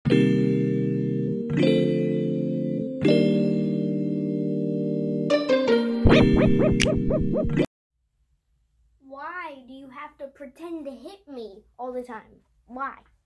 Why do you have to pretend to hit me all the time? Why?